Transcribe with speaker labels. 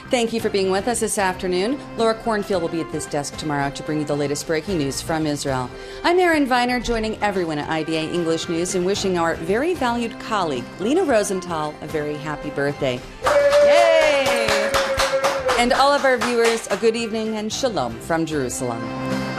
Speaker 1: Thank you for being with us this afternoon. Laura Cornfield will be at this desk tomorrow to bring you the latest breaking news from Israel. I'm Erin Viner, joining everyone at IBA English News and wishing our very valued colleague, Lina Rosenthal, a very happy birthday. Yay! And all of our viewers, a good evening and shalom from Jerusalem.